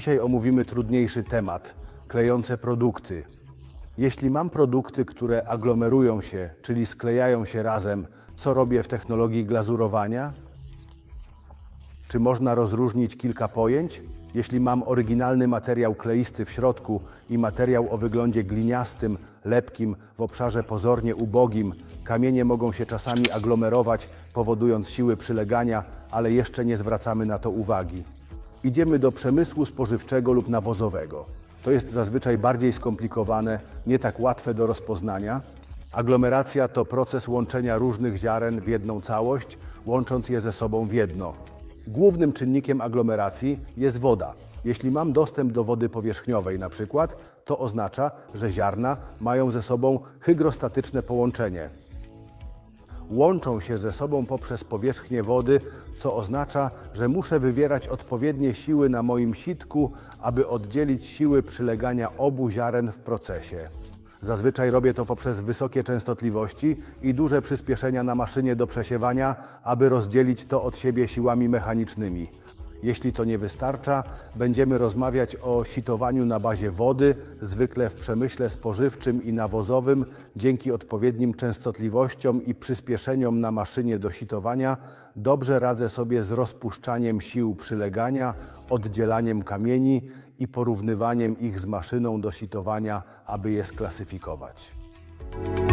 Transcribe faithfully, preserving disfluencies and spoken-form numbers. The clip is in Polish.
Dzisiaj omówimy trudniejszy temat – klejące produkty. Jeśli mam produkty, które aglomerują się, czyli sklejają się razem, co robię w technologii glazurowania? Czy można rozróżnić kilka pojęć? Jeśli mam oryginalny materiał kleisty w środku i materiał o wyglądzie gliniastym, lepkim, w obszarze pozornie ubogim, kamienie mogą się czasami aglomerować, powodując siły przylegania, ale jeszcze nie zwracamy na to uwagi. Idziemy do przemysłu spożywczego lub nawozowego. To jest zazwyczaj bardziej skomplikowane, nie tak łatwe do rozpoznania. Aglomeracja to proces łączenia różnych ziaren w jedną całość, łącząc je ze sobą w jedno. Głównym czynnikiem aglomeracji jest woda. Jeśli mam dostęp do wody powierzchniowej na przykład, to oznacza, że ziarna mają ze sobą hygrostatyczne połączenie. Łączą się ze sobą poprzez powierzchnię wody, co oznacza, że muszę wywierać odpowiednie siły na moim sitku, aby oddzielić siły przylegania obu ziaren w procesie. Zazwyczaj robię to poprzez wysokie częstotliwości i duże przyspieszenia na maszynie do przesiewania, aby rozdzielić to od siebie siłami mechanicznymi. Jeśli to nie wystarcza, będziemy rozmawiać o sitowaniu na bazie wody, zwykle w przemyśle spożywczym i nawozowym. Dzięki odpowiednim częstotliwościom i przyspieszeniom na maszynie do sitowania dobrze radzę sobie z rozpuszczaniem sił przylegania, oddzielaniem kamieni i porównywaniem ich z maszyną do sitowania, aby je sklasyfikować.